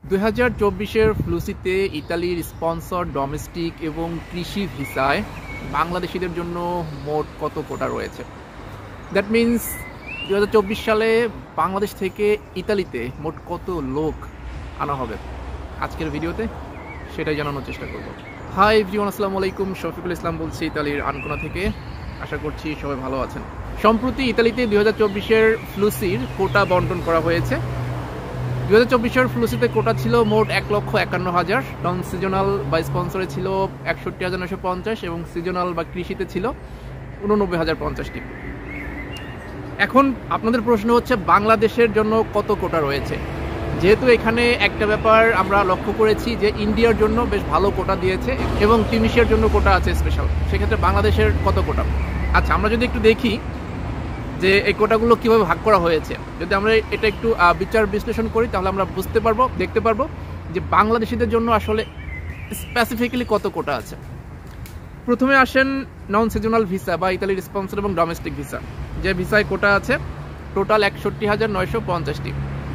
2024-এর ফ্লুসিতে ইতালির sponsor domestic এবং কৃষি ভিসায় বাংলাদেশিদের জন্য মোট কত কোটা রয়েছে? দ্যাট মিন্স 2024 সালে বাংলাদেশ থেকে ইতালিতে মোট কত লোক আনা হবে আজকের ভিডিওতে সেটাই জানানোর চেষ্টা করব। হাই এভরিওয়ান, আসসালামু আলাইকুম। শফিকুল ইসলাম বলছি ইতালির আনকোনা থেকে। আশা করছি সবাই ভালো আছেন। সম্প্রতি ইতালিতে 2024-এর ফ্লুসির কোটা বন্টন করা হয়েছে। 2024-এর ফ্লুসিতে কোটা ছিল মোট 1,51,000, নন সিজনাল বা স্পন্সরে ছিল 61,950 এবং সিজনাল বা কৃষিতে ছিল 89,050টি। এখন আপনাদের প্রশ্ন হচ্ছে বাংলাদেশের জন্য কত কোটা রয়েছে? যেহেতু এখানে একটা ব্যাপার আমরা লক্ষ্য করেছি যে ইন্ডিয়ার জন্য বেশ ভালো কোটা দিয়েছে এবং তিউনিসিয়ার জন্য কোটা আছে স্পেশাল, সেক্ষেত্রে বাংলাদেশের কত কোটা? আচ্ছা, আমরা যদি একটু দেখি যে এই কোটাগুলো কীভাবে ভাগ করা হয়েছে, যদি আমরা এটা একটু বিচার বিশ্লেষণ করি তাহলে আমরা দেখতে পারবো যে বাংলাদেশিদের জন্য আসলে স্পেসিফিক্যালি কত কোটা আছে। প্রথমে আসেন নন সিজনাল ভিসা বা ইতালির স্পন্সর এবং ডোমেস্টিক ভিসা, যে ভিসায় কোটা আছে টোটাল 61,950টি।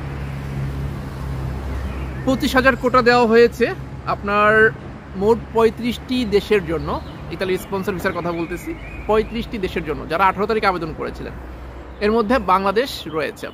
25,000 কোটা দেওয়া হয়েছে আপনার মোট 35টি দেশের জন্য। ইতালির স্পন্সর ভিসার কথা বলতেছি, 35টি দেশের জন্য যারা 18 তারিখে আবেদন করেছিলেন, এর মধ্যে বাংলাদেশ রয়েছে।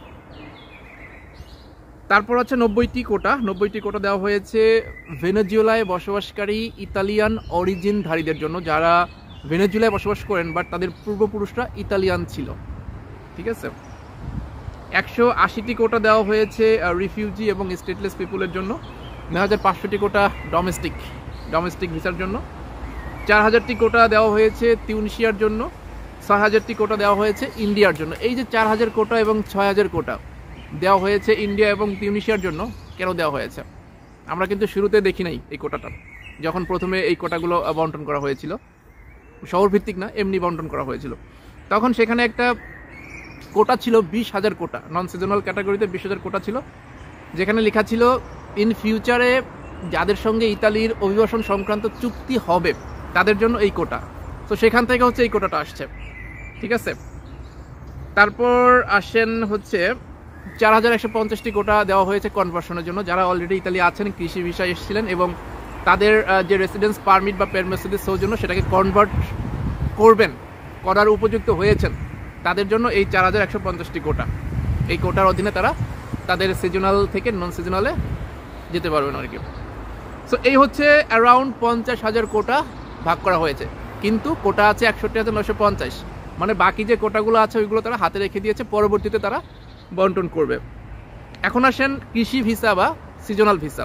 তারপর আছে 90টি কোটা দেওয়া হয়েছে ভেনেজুয়েলায় বসবাসকারী ইতালিয়ান অরিজিনধারীদের জন্য, যারা ভেনেজুয়েলায় বসবাস করেন বাট তাদের পূর্বপুরুষরা ইতালিয়ান ছিল। ঠিক আছে। 180টি কোটা দেওয়া হয়েছে রিফিউজি এবং স্টেটলেস পিপুলের জন্য। 9,500টি কোটা ডোমেস্টিক ভিসার জন্য। 4,000টি কোটা দেওয়া হয়েছে তিউনিসিয়ার জন্য। 6,000টি কোটা দেওয়া হয়েছে ইন্ডিয়ার জন্য। এই যে 4,000 কোটা এবং 6,000 কোটা দেওয়া হয়েছে ইন্ডিয়া এবং তিউনিসিয়ার জন্য, কেন দেওয়া হয়েছে? আমরা কিন্তু শুরুতে দেখি নাই এই কোটাটা, যখন প্রথমে এই কোটাগুলো বন্টন করা হয়েছিল, শহরভিত্তিক না, এমনি বন্টন করা হয়েছিল। তখন সেখানে একটা কোটা ছিল 20,000 কোটা, নন সিজনাল ক্যাটাগরিতে 20,000 কোটা ছিল, যেখানে লেখা ছিল ইন ফিউচারে যাদের সঙ্গে ইতালির অভিবাসন সংক্রান্ত চুক্তি হবে তাদের জন্য এই কোটা। তো সেখান থেকে হচ্ছে এই কোটাটা আসছে। ঠিক আছে। তারপর আসেন হচ্ছে 4,150টি কোটা দেওয়া হয়েছে কনভার্সনের জন্য, যারা অলরেডি ইতালি আছেন, কৃষি ভিসা এসেছিলেন এবং তাদের যে রেসিডেন্স পারমিট বা পেরমেসিডিস সৌজন্য সেটাকে কনভার্ট করার উপযুক্ত হয়েছেন, তাদের জন্য এই 4,150টি কোটা। এই কোটার অধীনে তারা তাদের সিজনাল থেকে নন সিজনালে যেতে পারবেন আর কি। সো এই হচ্ছে অ্যারাউন্ড 50,000 কোটা ভাগ করা হয়েছে, কিন্তু কোটা আছে 61,950, মানে বাকি যে কোটাগুলো আছে ওইগুলো তারা হাতে রেখে দিয়েছে, পরবর্তীতে তারা বন্টন করবে। এখন আসেন কৃষি ভিসা বা সিজনাল ভিসা।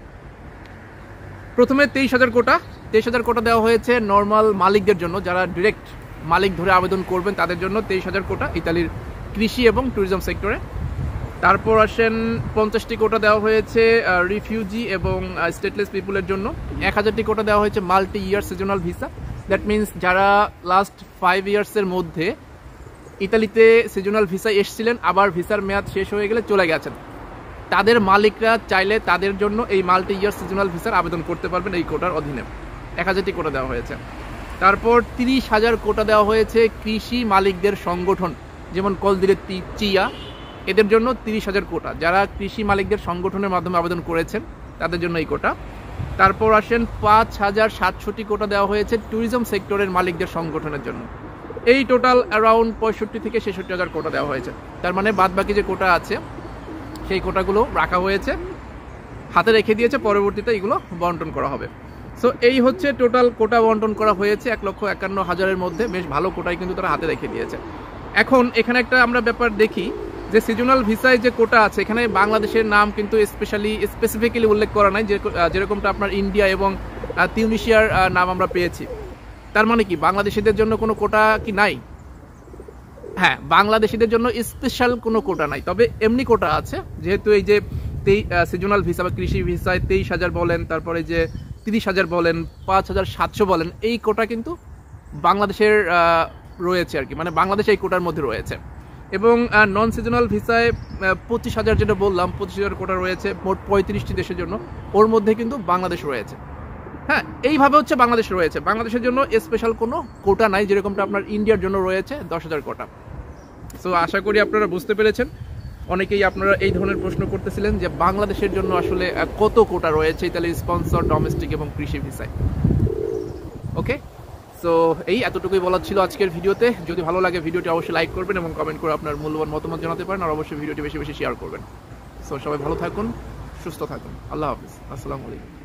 প্রথমে 23,000 কোটা দেওয়া হয়েছে নর্মাল মালিকদের জন্য, যারা ডিরেক্ট মালিক ধরে আবেদন করবেন তাদের জন্য 23,000 কোটা ইতালির কৃষি এবং ট্যুরিজম সেক্টরে। তারপর আসেন 50টি কোটা দেওয়া হয়েছে রিফিউজি এবং স্টেটলেস পিপুলের জন্য। 1,000টি কোটা দেওয়া হয়েছে multi year seasonal visa. That means যারা লাস্ট 5 ইয়ার্সের মধ্যে ইতালিতে সিজনাল ভিসা এসেছিলেন, আবার ভিসার মেয়াদ শেষ হয়ে গেলে চলে গেছেন, তাদের মালিকরা চাইলে তাদের জন্য এই মাল্টি ইয়ার সিজনাল ভিসার আবেদন করতে পারবেন এই কোটার অধীনে। 1,000টি কোটা দেওয়া হয়েছে। তারপর 30,000 কোটা দেওয়া হয়েছে কৃষি মালিকদের সংগঠন, যেমন কলদিরেত্তি, চিয়া, এদের জন্য 30,000 কোটা, যারা কৃষি মালিকদের সংগঠনের মাধ্যমে আবেদন করেছেন তাদের জন্য এই কোটা। তারপর আসেন 5,700টি কোটা দেওয়া হয়েছে ট্যুরিজম সেক্টরের মালিকদের সংগঠনের জন্য। এই টোটাল অ্যারাউন্ড 65 থেকে 66,000 কোটা দেওয়া হয়েছে। তার মানে বাদ বাকি যে কোটা আছে সেই কোটাগুলো রাখা হয়েছে, হাতে রেখে দিয়েছে, পরবর্তীতে এগুলো বন্টন করা হবে। সো এই হচ্ছে টোটাল কোটা বন্টন করা হয়েছে 1,51,000-এর মধ্যে। বেশ ভালো কোটাই কিন্তু তারা হাতে রেখে দিয়েছে। এখন এখানে একটা আমরা ব্যাপার দেখি যে সিজনাল ভিসায় যে কোটা আছে, এখানে বাংলাদেশের নাম কিন্তু স্পেসিফিক্যালি উল্লেখ করা নাই, যেরকমটা আপনার ইন্ডিয়া এবং তিউনিসিয়ার নাম আমরা পেয়েছি। তার মানে কি বাংলাদেশিদের জন্য কোনো কোটা কি নাই? হ্যাঁ, বাংলাদেশিদের জন্য স্পেশাল কোনো কোটা নাই, তবে এমনি কোটা আছে। যেহেতু এই যে সিজনাল ভিসা বা কৃষি ভিসায় 23,000 বলেন, তারপরে যে 30,000 বলেন, 5,700 বলেন, এই কোটা কিন্তু বাংলাদেশের রয়েছে আর কি, মানে বাংলাদেশ এই কোটার মধ্যে রয়েছে। এবং নন সিজনাল ভিসায় 25,000 যেটা বললাম, 25,000 কোটা রয়েছে মোট 35টি দেশের জন্য, ওর মধ্যে কিন্তু বাংলাদেশ রয়েছে। হ্যাঁ, এইভাবে হচ্ছে বাংলাদেশ রয়েছে। বাংলাদেশের জন্য স্পেশাল কোনো কোটা নাই, যেরকমটা আপনার ইন্ডিয়ার জন্য রয়েছে 10,000 কোটা। সো আশা করি আপনারা বুঝতে পেরেছেন। অনেকেই আপনারা এই ধরনের প্রশ্ন করতেছিলেন যে বাংলাদেশের জন্য আসলে কত কোটা রয়েছে ইতালির স্পন্সর, ডোমেস্টিক এবং কৃষি ভিসায়। ওকে, সো এই এতটুকুই বলার ছিল আজকের ভিডিওতে। যদি ভালো লাগে ভিডিওটি অবশ্যই লাইক করবেন এবং কমেন্ট করে আপনার মূল্যবান মতামত জানাতে পারেন, আর অবশ্যই ভিডিওটি বেশি বেশি শেয়ার করবেন। সো সবাই ভালো থাকুন, সুস্থ থাকুন, আল্লাহ হাফিজ, আসসালামু আলাইকুম।